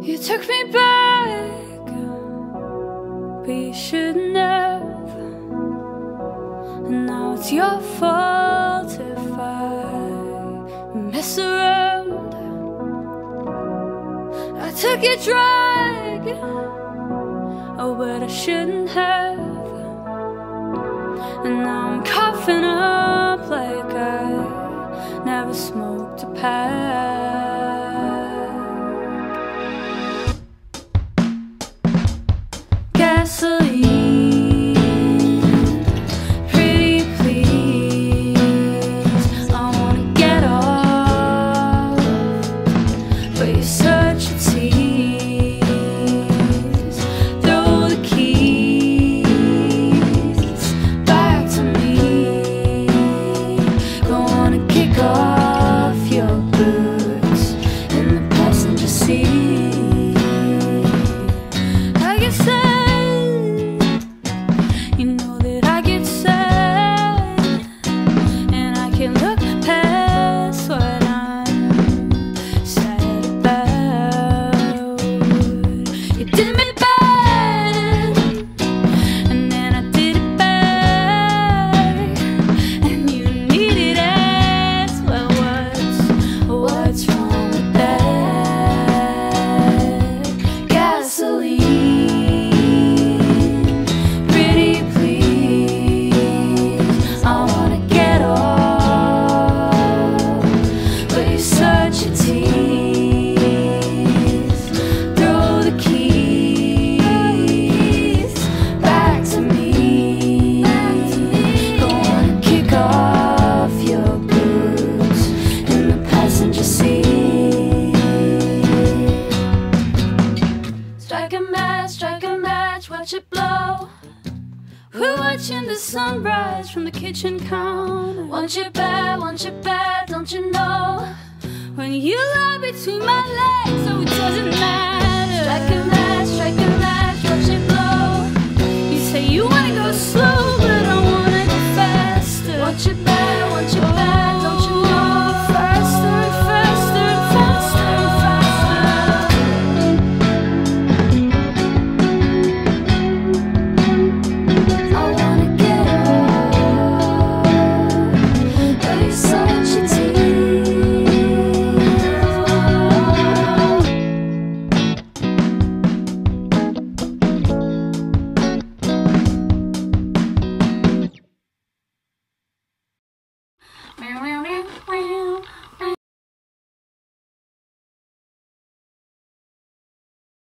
You took me back, but you shouldn't have. And now it's your fault if I mess around. I took your drag, oh, but I shouldn't have. And now I'm coughing up like I never smoked a pack. Gasoline, pretty please, I wanna get off, but you're such a tease. Throw the keys back to me. Go on and kick off your boots in the passenger seat. I get sad. You know that I get sad, and I can't look past what I'm sad about. You did me bad, and then I did it back, and you needed ass. Well, what's wrong with that? Gasoline, pretty please, I wanna get off, but you're such a tease. Throw the keys back to me. Go on and kick off your boots in the passenger seat. Strike a match, watch it blow. We're watching the sunrise from the kitchen counter. Want you bad, don't you know? When you lie between my legs,